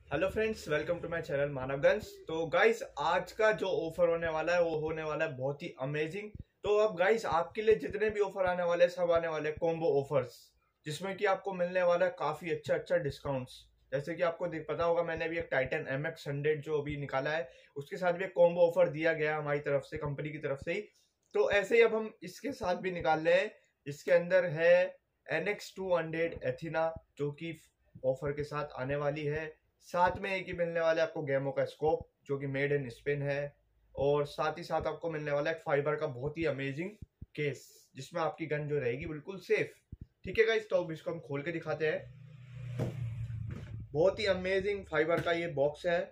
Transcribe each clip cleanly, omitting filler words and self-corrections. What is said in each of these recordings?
Hello friends, welcome to my channel Manavganj. तो guys, आज का जो ऑफर होने वाला है वो होने वाला है बहुत ही अमेजिंग। तो अब गाइस, आपके लिए जितने भी ऑफर आने वाले हैं सब आने वाले हैं कॉम्बो ऑफर्स, जिसमें कि आपको मिलने वाला है काफी अच्छा अच्छा डिस्काउंट्स। जैसे कि आपको पता होगा, मैंने अभी एक टाइटन MX 100 जो अभी निकाला है, उसके साथ भी एक कॉम्बो ऑफर दिया गया हमारी तरफ से, कंपनी की तरफ से ही। तो ऐसे ही अब हम इसके साथ भी निकाल रहे हैं। इसके अंदर है NX 200 एथिना, जो कि ऑफर के साथ आने वाली है। साथ में एक ही मिलने वाला है आपको गेमो का स्कोप, जो कि मेड इन स्पेन है। और साथ ही साथ आपको मिलने वाला है एक फाइबर का बहुत ही अमेजिंग केस, जिसमें आपकी गन जो रहेगी बिल्कुल सेफ। ठीक है गाइस, तो अब इसको हम खोल के दिखाते हैं। बहुत ही अमेजिंग फाइबर का ये बॉक्स है।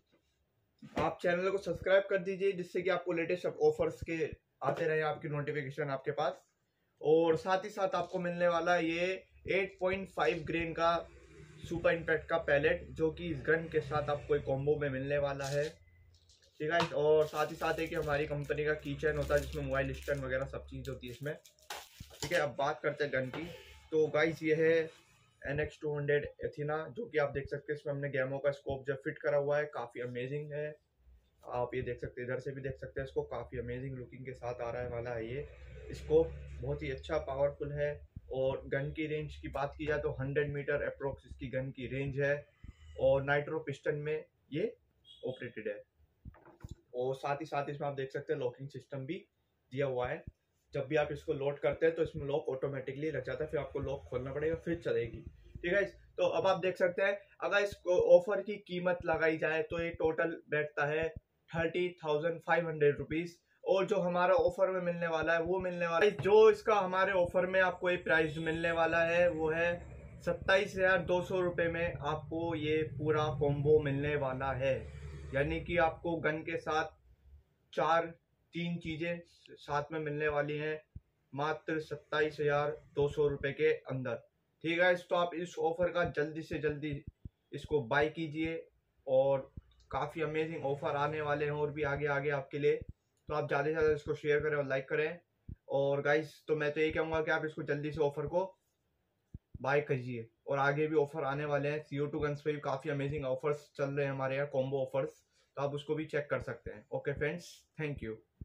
आप चैनल को सब्सक्राइब कर दीजिए, जिससे कि आपको लेटेस्ट ऑफर्स के आते रहे, आपकी नोटिफिकेशन आपके पास। और साथ ही साथ आपको मिलने वाला है ये 8.5 ग्रेन का सुपर इम्पैक्ट का पैलेट, जो कि इस गन के साथ आपको एक कॉम्बो में मिलने वाला है। ठीक है। और साथ ही साथ है कि हमारी कंपनी का कीचेन होता है, जिसमें मोबाइल स्टैंड वगैरह सब चीज़ होती है इसमें। ठीक है, अब बात करते हैं गन की। तो गाइस, ये है NX 200 एथिना, जो कि आप देख सकते हैं इसमें हमने गैमो का स्कोप जो फिट करा हुआ है, काफ़ी अमेजिंग है। आप ये देख सकते हैं, इधर से भी देख सकते हैं इसको, काफ़ी अमेजिंग लुकिंग के साथ आ रहा वाला है ये स्कोप। बहुत ही अच्छा पावरफुल है। और गन की रेंज की बात की जाए तो 100 मीटर अप्रोक्स इसकी गन की रेंज है। और नाइट्रो पिस्टन में ये ऑपरेटेड है। और साथ ही साथ इसमें आप देख सकते हैं लॉकिंग सिस्टम भी दिया हुआ है। जब भी आप इसको लोड करते हैं तो इसमें लॉक ऑटोमेटिकली लग जाता है, फिर आपको लॉक खोलना पड़ेगा, फिर चलेगी। ठीक है। तो अब आप देख सकते हैं, अगर इस ऑफर की कीमत लगाई जाए तो ये टोटल बैठता है 30,500 रुपीज। और जो हमारा ऑफर में मिलने वाला है वो मिलने वाला है, जो इसका हमारे ऑफर में आपको ये प्राइस मिलने वाला है वो है 27,200 रुपये में आपको ये पूरा कॉम्बो मिलने वाला है। यानी कि आपको गन के साथ चार तीन चीजें साथ में मिलने वाली हैं, मात्र 27,200 रुपये के अंदर। ठीक है। तो आप इस ऑफर का जल्दी से जल्दी इसको बाय कीजिए। और काफ़ी अमेजिंग ऑफर आने वाले हैं और भी आगे आगे आपके लिए। तो आप ज़्यादा से ज़्यादा इसको शेयर करें और लाइक करें। और गाइस, तो मैं तो यही कहूँगा कि आप इसको जल्दी से ऑफर को बाय कीजिए। और आगे भी ऑफर आने वाले हैं, CO2 गन्स पे भी काफ़ी अमेजिंग ऑफर्स चल रहे हैं हमारे यहाँ, कॉम्बो ऑफर्स। तो आप उसको भी चेक कर सकते हैं। Okay friends, thank you.